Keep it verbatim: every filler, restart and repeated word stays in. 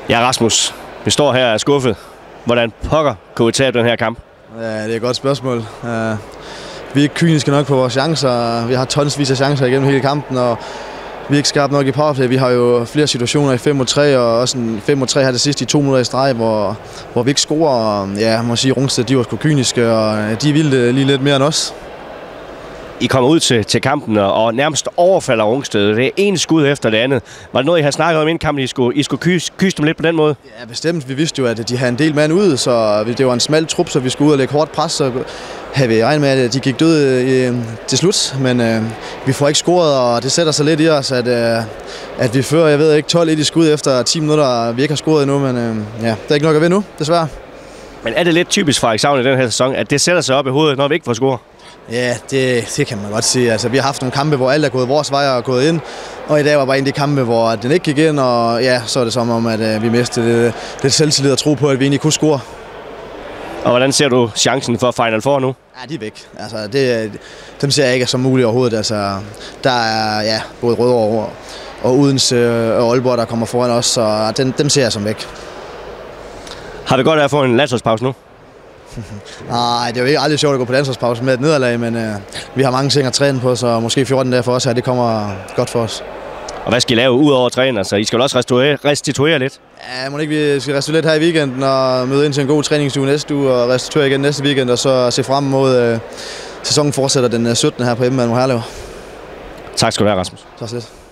Ja, Rasmus, vi står her og er skuffet. Hvordan pokker kunne vi tabe den her kamp? Ja, det er et godt spørgsmål. Uh, vi er ikke kyniske nok på vores chancer. Vi har tonsvis af chancer igennem hele kampen, og vi er ikke skarpe nok i powerplay. Vi har jo flere situationer i fem mod tre, og også en fem mod tre her det sidste i to minutter i streg, hvor, hvor vi ikke scorer. Og, ja, jeg må sige, Rungsted, de var sgu kyniske, og de ville lige lidt mere end os. I kommer ud til, til kampen og nærmest overfalder Rungsted. Det er en skud efter det andet. Var det noget, I havde snakket om inden kampen, I skulle, I skulle kyse, kyse dem lidt på den måde? Ja, bestemt. Vi vidste jo, at de havde en del mand ud, så det var en smal trup, så vi skulle ud og lægge hårdt pres. Så havde vi regnet med, at de gik døde øh, til slut. Men øh, vi får ikke scoret, og det sætter sig lidt i os, at, øh, at vi fører, jeg ved ikke, tolv et i skud efter ti minutter, vi ikke har scoret endnu. Men øh, ja, der er ikke nok at vinde nu, desværre. Men er det lidt typisk for Frederikshavn i den her sæson, at det sætter sig op i hovedet, når vi ikke får score? Ja, det, det kan man godt sige. Altså, vi har haft nogle kampe, hvor alt er gået vores vej og gået ind. Og i dag var bare en af de kampe, hvor den ikke gik ind. Og ja, så er det som om, at uh, vi mistede lidt, lidt selvtillid og tro på, at vi egentlig kunne score. Og hvordan ser du chancen for Final Four nu? Ja, de er væk. Altså, det, dem ser jeg ikke som muligt overhovedet. Altså, der er ja, både Rødovre og Odense og Aalborg, der kommer foran os. Så dem, dem ser jeg som væk. Har vi godt af at få en landsholdspause nu? Nej, det er jo ikke aldrig sjovt at gå på landsholdspause med et nederlag, men øh, vi har mange ting at træne på, så måske fjorten dage for os her, det kommer godt for os. Og hvad skal I lave ud over at træne? Altså, I skal vel også restituere, restituere lidt? Ja, må ikke vi skal restituere lidt her i weekenden og møde ind til en god træningsuge næste uge og restituere igen næste weekend, og så se frem mod øh, sæsonen fortsætter den syttende her på hjemmebane mod Herlev. Tak skal du have, Rasmus. Tak så lidt.